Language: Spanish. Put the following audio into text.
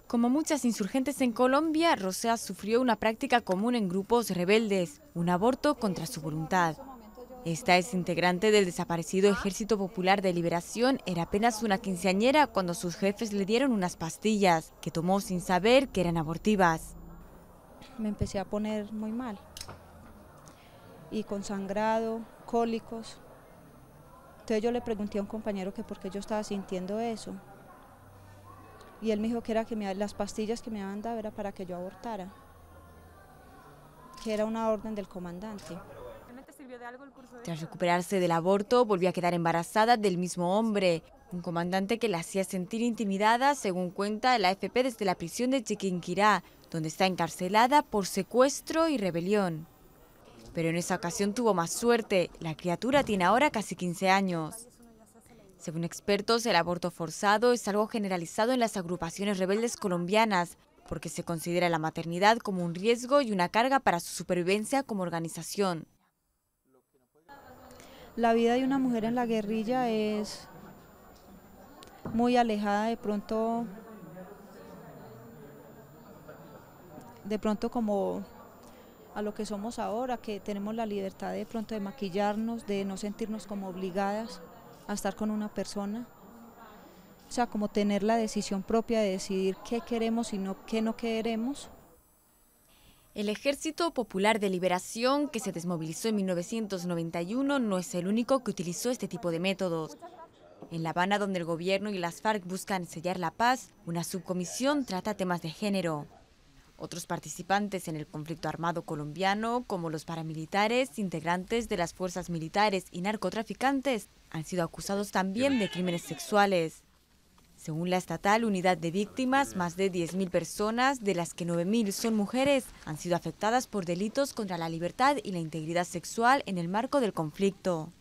Como muchas insurgentes en Colombia, Rosea sufrió una práctica común en grupos rebeldes, un aborto contra su voluntad. Esta es integrante del desaparecido Ejército Popular de Liberación, era apenas una quinceañera cuando sus jefes le dieron unas pastillas, que tomó sin saber que eran abortivas. Me empecé a poner muy mal, y con sangrado, cólicos. Entonces yo le pregunté a un compañero que por qué yo estaba sintiendo eso. Y él me dijo que era que las pastillas que me habían dado era para que yo abortara, que era una orden del comandante. Tras recuperarse del aborto, volvió a quedar embarazada del mismo hombre, un comandante que la hacía sentir intimidada, según cuenta la AFP desde la prisión de Chiquinquirá, donde está encarcelada por secuestro y rebelión. Pero en esa ocasión tuvo más suerte, la criatura tiene ahora casi 15 años. Según expertos, el aborto forzado es algo generalizado en las agrupaciones rebeldes colombianas, porque se considera la maternidad como un riesgo y una carga para su supervivencia como organización. La vida de una mujer en la guerrilla es muy alejada de pronto como a lo que somos ahora, que tenemos la libertad de pronto de maquillarnos, de no sentirnos como obligadas a estar con una persona. O sea, como tener la decisión propia de decidir qué queremos y qué no queremos. El Ejército Popular de Liberación, que se desmovilizó en 1991, no es el único que utilizó este tipo de métodos. En La Habana, donde el gobierno y las FARC buscan sellar la paz, una subcomisión trata temas de género. Otros participantes en el conflicto armado colombiano, como los paramilitares, integrantes de las fuerzas militares y narcotraficantes, han sido acusados también de crímenes sexuales. Según la estatal Unidad de Víctimas, más de 10.000 personas, de las que 9.000 son mujeres, han sido afectadas por delitos contra la libertad y la integridad sexual en el marco del conflicto.